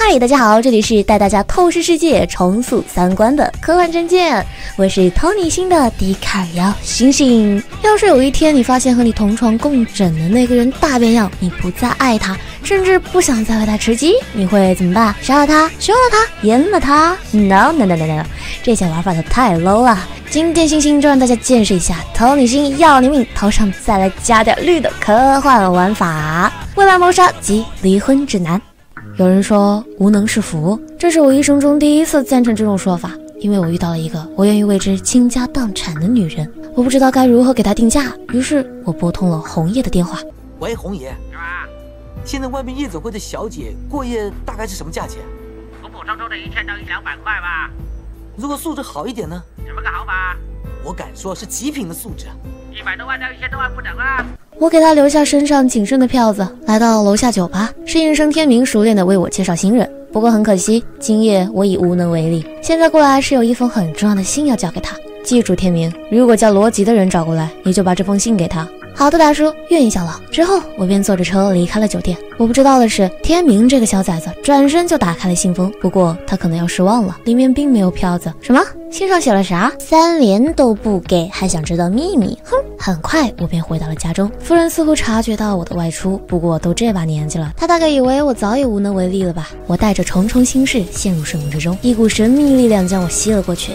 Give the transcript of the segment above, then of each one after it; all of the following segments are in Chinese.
嗨，大家好，这里是带大家透视世界、重塑三观的科幻战舰，我是偷你心的迪卡尔星星。要是有一天你发现和你同床共枕的那个人大变样，你不再爱他，甚至不想再为他吃鸡，你会怎么办？杀了他，休了他，阉了他 ？No， 这些玩法都太 low 了。今天星星就让大家见识一下偷你心要你命，头上再来加点绿的科幻玩法——未来谋杀及离婚指南。有人说无能是福，这是我一生中第一次赞成这种说法，因为我遇到了一个我愿意为之倾家荡产的女人，我不知道该如何给她定价，于是我拨通了红叶的电话。 喂，红爷， 是吧？ 现在外面夜总会的小姐过夜大概是什么价钱？ 普普通通的1000到100-200块吧。 如果素质好一点呢？ 怎么个好法？ 我敢说是极品的素质 ，100多万到1000多万不等啊！ 我给他留下身上仅剩的票子，来到楼下酒吧，侍应生天明熟练地为我介绍新人。不过很可惜，今夜我已无能为力。现在过来是有一封很重要的信要交给他。记住，天明，如果叫罗辑的人找过来，你就把这封信给他。好的，大叔，愿意效劳。之后我便坐着车离开了酒店。我不知道的是，天明这个小崽子转身就打开了信封，不过他可能要失望了，里面并没有票子。什么？信上写了啥？3连都不给，还想知道秘密？哼！很快我便回到了家中。夫人似乎察觉到我的外出，不过都这把年纪了，她大概以为我早已无能为力了吧。我带着重重心事陷入睡梦之中，一股神秘力量将我吸了过去。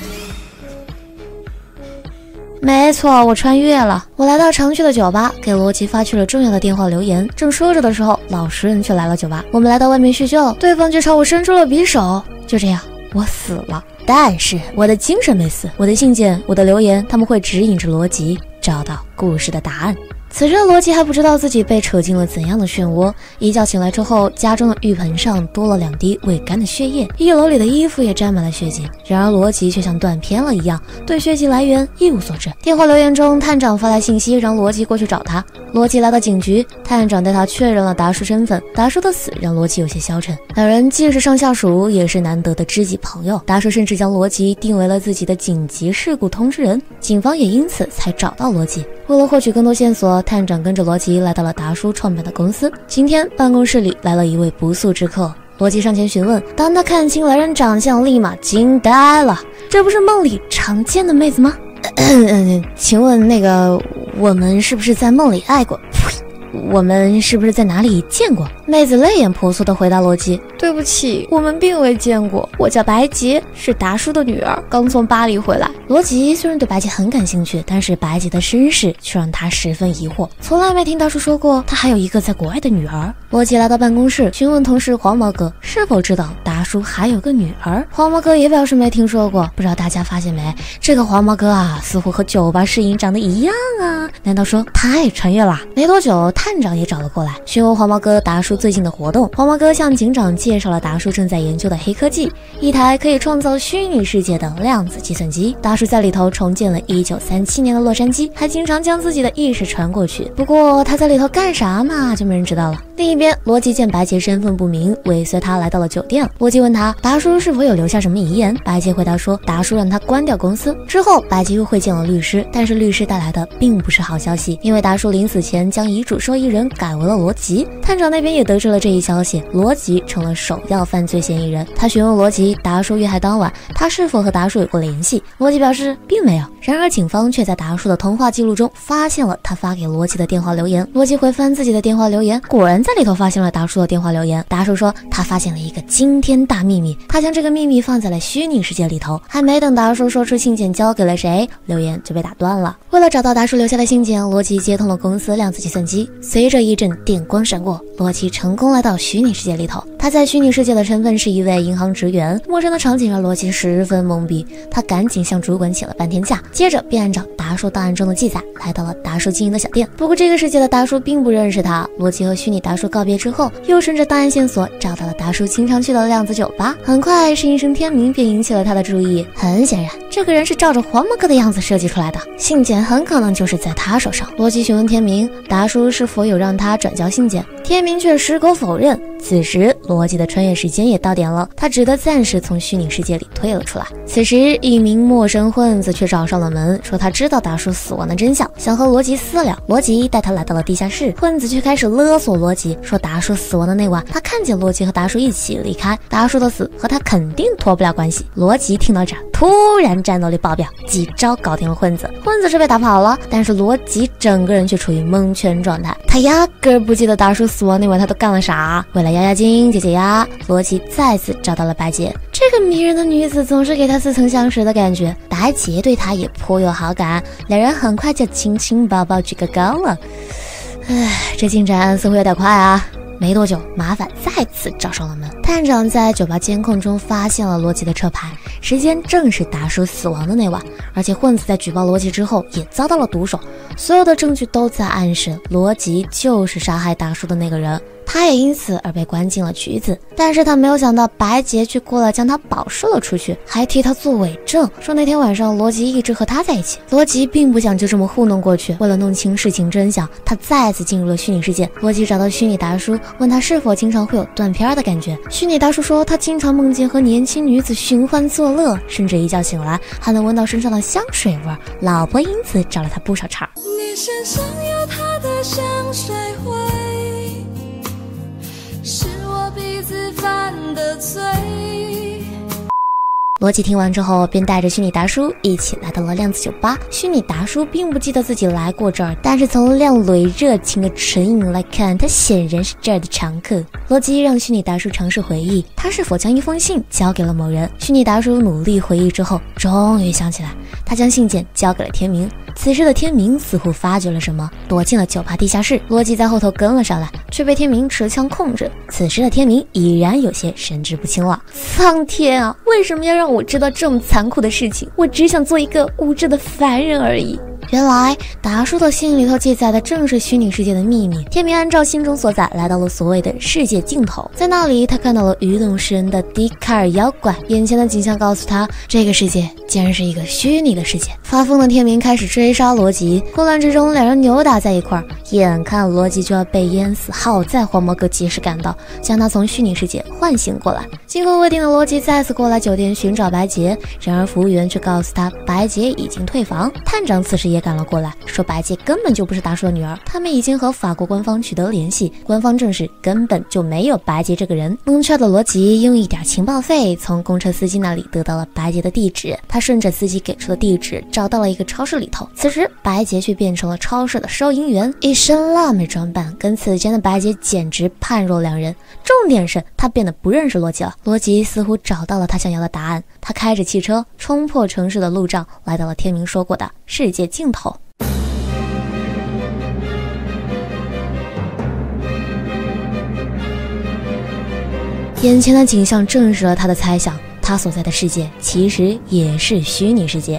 没错，我穿越了。我来到常去的酒吧，给罗辑发去了重要的电话留言。正说着的时候，老实人却来了酒吧。我们来到外面叙旧，对方却朝我伸出了匕首。就这样，我死了。但是我的精神没死，我的信件，我的留言，他们会指引着罗辑找到故事的答案。此时的罗辑还不知道自己被扯进了怎样的漩涡。一觉醒来之后，家中的浴盆上多了2滴未干的血液，一楼里的衣服也沾满了血迹。然而罗辑却像断片了一样，对血迹来源一无所知。电话留言中，探长发来信息让罗辑过去找他。罗辑来到警局，探长对他确认了达叔身份。达叔的死让罗辑有些消沉，两人既是上下属，也是难得的知己朋友。达叔甚至将罗辑定为了自己的紧急事故通知人，警方也因此才找到罗辑。为了获取更多线索，探长跟着罗辑来到了达叔创办的公司。今天办公室里来了一位不速之客，罗辑上前询问，当他看清来人长相，立马惊呆了，这不是梦里常见的妹子吗？请问那个，我们是不是在梦里爱过？我们是不是在哪里见过？妹子泪眼婆娑地回答罗辑，对不起，我们并未见过，我叫白洁，是达叔的女儿，刚从巴黎回来。罗辑虽然对白洁很感兴趣，但是白洁的身世却让他十分疑惑，从来没听达叔说过他还有一个在国外的女儿。罗辑来到办公室，询问同事黄毛哥是否知道达叔还有个女儿。黄毛哥也表示没听说过。不知道大家发现没，这个黄毛哥啊，似乎和酒吧侍应长得一样啊，难道说他也穿越了？没多久，探长也找了过来，询问黄毛哥达叔最近的活动。黄毛哥向警长介绍了达叔正在研究的黑科技，一台可以创造虚拟世界的量子计算机。达叔在里头重建了1937年的洛杉矶，还经常将自己的意识传过去。不过他在里头干啥嘛，就没人知道了。另一边，罗辑见白洁身份不明，尾随他来到了酒店。罗辑问他达叔是否有留下什么遗言，白洁回答说达叔让他关掉公司。之后白洁又会见了律师，但是律师带来的并不是好消息，因为达叔临死前将遗嘱受益人改为了罗辑。探长那边也得知了这一消息，罗辑成了首要犯罪嫌疑人。他询问罗辑达叔遇害当晚他是否和达叔有过联系，罗辑表示并没有。然而警方却在达叔的通话记录中发现了他发给罗辑的电话留言。罗辑回翻自己的电话留言，果然在里头发现了达叔的电话留言。达叔说他发现了一个惊天大秘密，他将这个秘密放在了虚拟世界里头。还没等达叔说出信件交给了谁，留言就被打断了。为了找到达叔留下的信件，罗辑接通了公司量子计算机。随着一阵电光闪过，罗辑成功来到虚拟世界里头。他在虚拟世界的身份是一位银行职员，陌生的场景让罗辑十分懵逼。他赶紧向主管请了半天假，接着便按照达叔档案中的记载来到了达叔经营的小店。不过这个世界的达叔并不认识他。罗辑和虚拟达叔告别之后，又顺着档案线索找到了达叔经常去的量子酒吧。很快是一声天明便引起了他的注意。很显然这个人是照着黄毛哥的样子设计出来的，信件很可能就是在他手上。罗辑询问天明达叔是否有让他转交信件，天明却矢口否认。 此时罗辑的穿越时间也到点了，他只得暂时从虚拟世界里退了出来。此时一名陌生混子却找上了门，说他知道达叔死亡的真相，想和罗辑私了。罗辑带他来到了地下室，混子却开始勒索罗辑，说达叔死亡的那晚他看见罗辑和达叔一起离开，达叔的死和他肯定脱不了关系。罗辑听到这儿突然战斗力爆表，几招搞定了混子，混子是被打跑了，但是罗辑整个人却处于蒙圈状态，他压根儿不记得达叔死亡那晚他都干了啥。为了压压惊解解压，罗辑再次找到了白洁，这个迷人的女子总是给他似曾相识的感觉，白洁对他也颇有好感，两人很快就亲亲抱抱举个高了。这进展似乎有点快啊。没多久，麻烦再次找上了门。探长在酒吧监控中发现了罗辑的车牌，时间正是达叔死亡的那晚，而且混子在举报罗辑之后也遭到了毒手，所有的证据都在暗示罗辑就是杀害达叔的那个人，他也因此而被关进了局子。但是他没有想到白洁却过来将他保释了出去，还替他做伪证，说那天晚上罗辑一直和他在一起。罗辑并不想就这么糊弄过去，为了弄清事情真相，他再次进入了虚拟世界。罗辑找到虚拟达叔，问他是否经常会有断片的感觉。虚拟达叔说他经常梦见和年轻女子寻欢作乐，甚至一觉醒来还能闻到身上的香水味，老婆因此找了他不少茬。 你身上有他的香水味，是我鼻子犯的罪。 罗辑听完之后便带着虚拟达叔一起来到了量子酒吧。虚拟达叔并不记得自己来过这儿，但是从亮磊热情的唇影来看，他显然是这儿的常客。罗辑让虚拟达叔尝试回忆他是否将一封信交给了某人。虚拟达叔努力回忆之后终于想起来，他将信件交给了天明。此时的天明似乎发觉了什么，躲进了酒吧地下室。罗辑在后头跟了上来，却被天明持枪控制。此时的天明已然有些神志不清了。苍天啊，为什么要让我知道这么残酷的事情？我只想做一个无知的凡人而已。原来达叔的信里头记载的正是虚拟世界的秘密。天明按照心中所在来到了所谓的世界尽头，在那里他看到了愚弄世人的迪卡尔妖怪，眼前的景象告诉他，这个世界竟然是一个虚拟的世界。发疯的天明开始追杀罗辑，混乱之中两人扭打在一块儿，眼看罗辑就要被淹死，好在黄毛哥及时赶到，将他从虚拟世界唤醒过来。惊魂未定的罗辑再次过来酒店寻找白洁，然而服务员却告诉他白洁已经退房。探长此时也赶了过来，说白洁根本就不是达叔的女儿，他们已经和法国官方取得联系，官方证实根本就没有白洁这个人。蒙圈的罗辑用一点情报费从公车司机那里得到了白洁的地址，他顺着司机给出的地址找到了一个超市里头。此时白洁却变成了超市的收银员，一身辣妹装扮，跟此前的白洁简直判若两人。重点是他变得不认识罗辑了。罗辑似乎找到了他想要的答案，他开着汽车冲破城市的路障，来到了天明说过的世界尽头。眼前的景象证实了他的猜想，他所在的世界其实也是虚拟世界。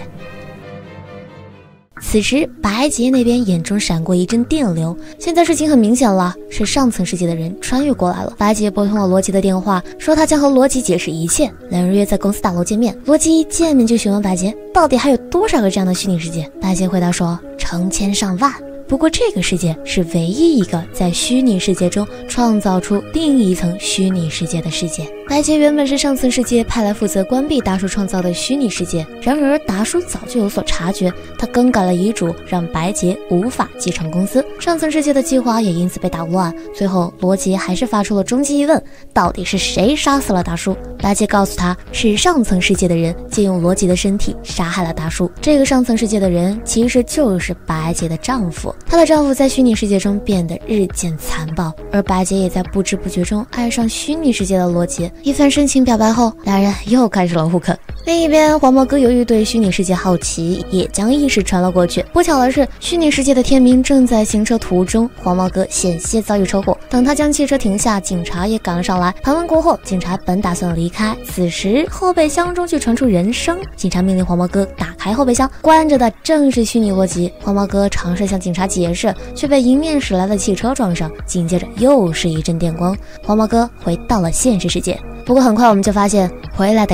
此时白洁那边眼中闪过一阵电流，现在事情很明显了，是上层世界的人穿越过来了。白洁拨通了罗辑的电话，说他将和罗辑解释一切，两人约在公司大楼见面。罗辑一见面就询问白洁到底还有多少个这样的虚拟世界。白洁回答说成千上万，不过这个世界是唯一一个在虚拟世界中创造出另一层虚拟世界的世界。白洁原本是上层世界派来负责关闭达叔创造的虚拟世界，然而达叔早就有所察觉，他更改了遗嘱，让白洁无法继承公司，上层世界的计划也因此被打乱。最后罗辑还是发出了终极疑问，到底是谁杀死了达叔？白洁告诉他是上层世界的人借用罗辑的身体杀害了达叔，这个上层世界的人其实就是白洁的丈夫。她的丈夫在虚拟世界中变得日渐残暴，而白洁也在不知不觉中爱上虚拟世界的罗辑。一番深情表白后，两人又开始了互啃。另一边，黄毛哥由于对虚拟世界好奇，也将意识传了过去。不巧的是，虚拟世界的天明正在行车途中，黄毛哥险些遭遇车祸。等他将汽车停下，警察也赶了上来。盘问过后，警察本打算离开，此时后备箱中却传出人声。警察命令黄毛哥打开后备箱，关着的正是虚拟罗辑。黄毛哥尝试向警察解释，却被迎面驶来的汽车撞上，紧接着又是一阵电光。黄毛哥回到了现实世界。不过很快我们就发现，回来的人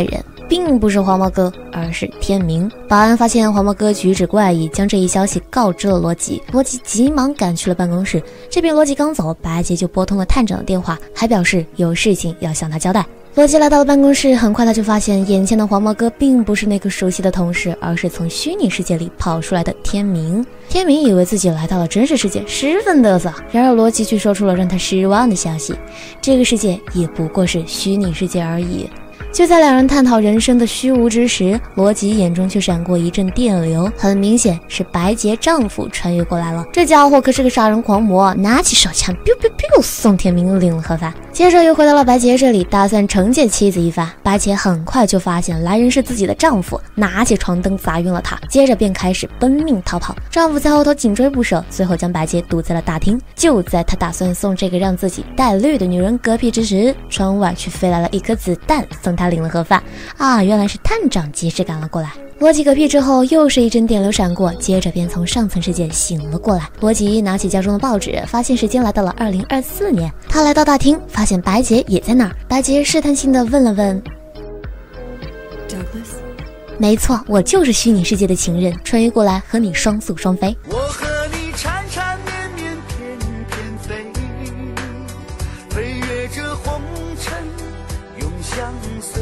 并不是黄毛哥，而是天明。保安发现黄毛哥举止怪异，将这一消息告知了罗辑。罗辑急忙赶去了办公室。这边罗辑刚走，白洁就拨通了探长的电话，还表示有事情要向他交代。罗辑来到了办公室，很快他就发现眼前的黄毛哥并不是那个熟悉的同事，而是从虚拟世界里跑出来的天明。天明以为自己来到了真实世界，十分嘚瑟。然而罗辑却说出了让他失望的消息，这个世界也不过是虚拟世界而已。就在两人探讨人生的虚无之时，罗辑眼中却闪过一阵电流，很明显是白洁丈夫穿越过来了。这家伙可是个杀人狂魔，拿起手枪 biu biu biu 送天明领了盒饭。接着又回到了白洁这里，打算惩戒妻子一番。白洁很快就发现来人是自己的丈夫，拿起床灯砸晕了他，接着便开始奔命逃跑。丈夫在后头紧追不舍，最后将白洁堵在了大厅。就在他打算送这个让自己带绿的女人嗝屁之时，窗外却飞来了一颗子弹，送他领了盒饭啊！原来是探长及时赶了过来。罗辑嗝屁之后，又是一阵电流闪过，接着便从上层世界醒了过来。罗辑拿起家中的报纸，发现时间来到了2024年。他来到大厅，发现白洁也在那儿。白洁试探性地问了问 Douglas， 没错，我就是虚拟世界的情人，穿越过来和你双宿双飞。 我和你缠缠绵绵，翩翩飞，飞越这红尘，永相随。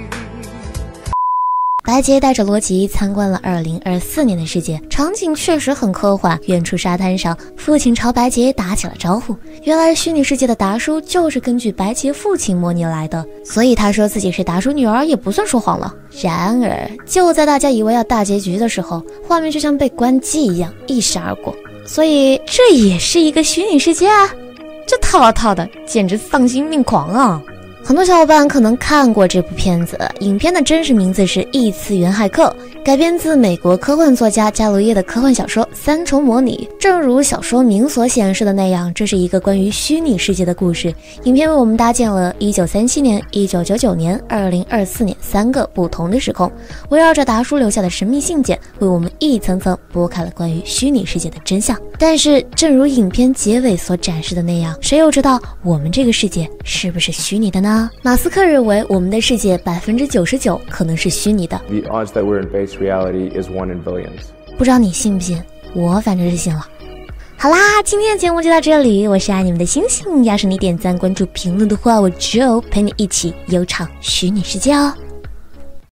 白洁带着罗辑参观了2024年的世界，场景确实很科幻。远处沙滩上，父亲朝白洁打起了招呼。原来虚拟世界的达叔就是根据白洁父亲模拟来的，所以他说自己是达叔女儿也不算说谎了。然而就在大家以为要大结局的时候，画面就像被关机一样一闪而过。所以这也是一个虚拟世界啊！这套的简直丧心病狂啊！很多小伙伴可能看过这部片子，影片的真实名字是《异次元骇客》，改编自美国科幻作家加罗耶的科幻小说《三重模拟》。正如小说名所显示的那样，这是一个关于虚拟世界的故事。影片为我们搭建了1937年、1999年、2024年3个不同的时空，围绕着达叔留下的神秘信件，为我们一层层拨开了关于虚拟世界的真相。但是，正如影片结尾所展示的那样，谁又知道我们这个世界是不是虚拟的呢？马斯克认为我们的世界99%可能是虚拟的。 The odds that we're in base reality is 1 in billions. 不知道你信不信，我反正是信了。好啦，今天的节目就到这里，我是爱你们的星星。要是你点赞、关注、评论的话，我就陪你一起悠唱虚拟世界哦。